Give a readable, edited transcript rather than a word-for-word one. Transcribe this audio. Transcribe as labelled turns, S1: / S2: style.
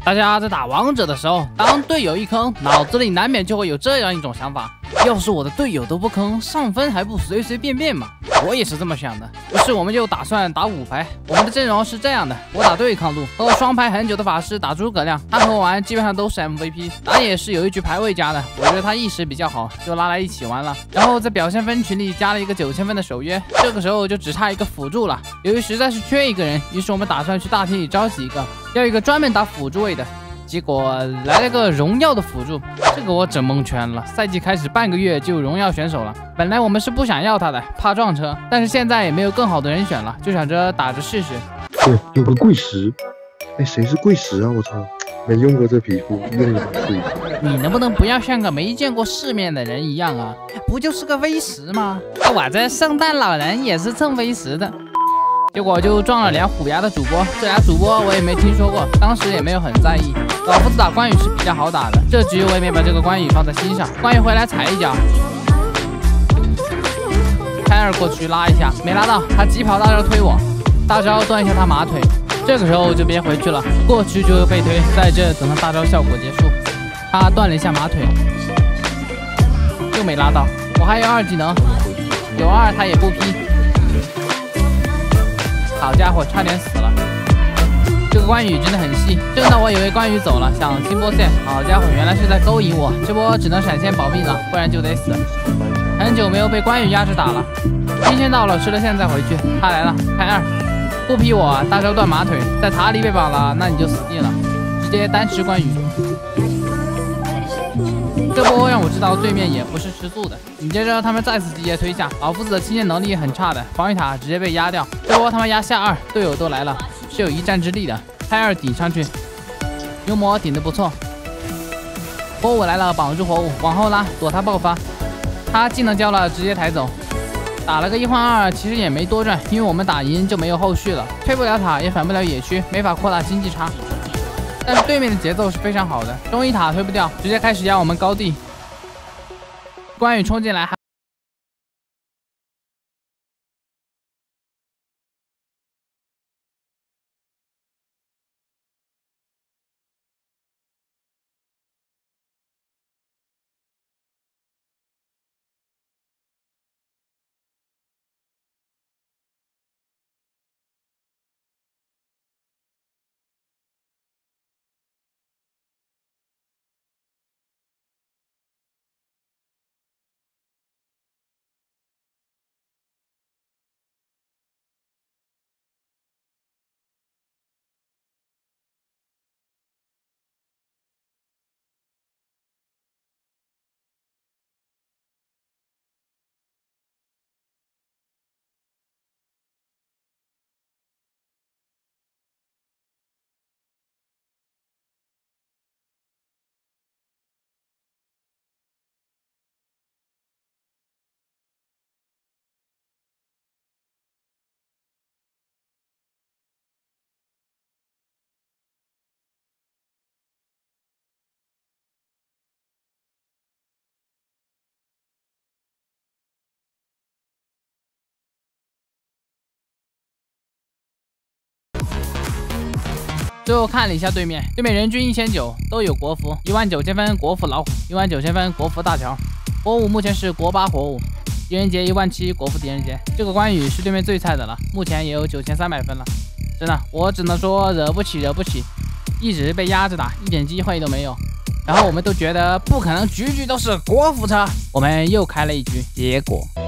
S1: 大家在打王者的时候，当队友一坑，脑子里难免就会有这样一种想法：要是我的队友都不坑，上分还不随随便便嘛？我也是这么想的。于是我们就打算打5排。我们的阵容是这样的：我打对抗路，和我双排很久的法师打诸葛亮，他和我玩基本上都是 MVP。打野是有一局排位加的，我觉得他意识比较好，就拉来一起玩了。然后在表现分群里加了一个9000分的守约，这个时候就只差一个辅助了。由于实在是缺一个人，于是我们打算去大厅里召集一个，要一个专门打辅助位的。结果来了个荣耀的辅助，这个我整蒙圈了。赛季开始半个月就有荣耀选手了，本来我们是不想要他的，怕撞车，但是现在也没有更好的人选了，就想着打着试试。
S2: 对，有个贵石，哎，谁是贵石啊？我操，没用过这皮肤，用一把试一下。
S1: 你能不能不要像个没见过世面的人一样啊？不就是个 V10吗？我这圣诞老人也是蹭 V10的。结果就撞了俩虎牙的主播，这俩主播我也没听说过，当时也没有很在意。老夫子打关羽是比较好打的，这局我也没把这个关羽放在心上。关羽回来踩一脚，开二过去拉一下，没拉到，他急跑大招推我，大招断一下他马腿，这个时候就别回去了，过去就被推，在这等他大招效果结束。他断了一下马腿，又没拉到，我还有2技能，有2他也不劈。好家伙，差点死了！这个关羽真的很细，正当我以为关羽走了，想清波线，好家伙，原来是在勾引我，这波只能闪现保命了，不然就得死。很久没有被关羽压着打了，今天到了，吃了线再回去。他来了，开2，不劈我，大招断马腿，在塔里被绑了，那你就死定了，直接单吃关羽。这波让我知道对面也不是吃素的。紧接着他们再次集结推下，老夫子的清线能力很差的，防御塔直接被压掉。这波他们压下2，队友都来了，是有一战之力的。开2顶上去，牛魔顶得不错。火舞来了，绑住火舞，往后拉，躲他爆发。他技能交了，直接抬走。打了个1换2，其实也没多赚，因为我们打赢就没有后续了，推不了塔，也反不了野区，没法扩大经济差。但是对面的节奏是非常好的，中1塔推不掉，直接开始压我们高地。关羽冲进来，最后看了一下对面人均1900，都有国服，19000分国服老虎，19000分国服大乔，火舞目前是国8火舞，狄仁杰17000国服狄仁杰，这个关羽是对面最菜的了，目前也有9300分了，真的，我只能说惹不起，一直被压着打，一点机会都没有。然后我们都觉得不可能局局都是国服车，我们又开了一局，结果。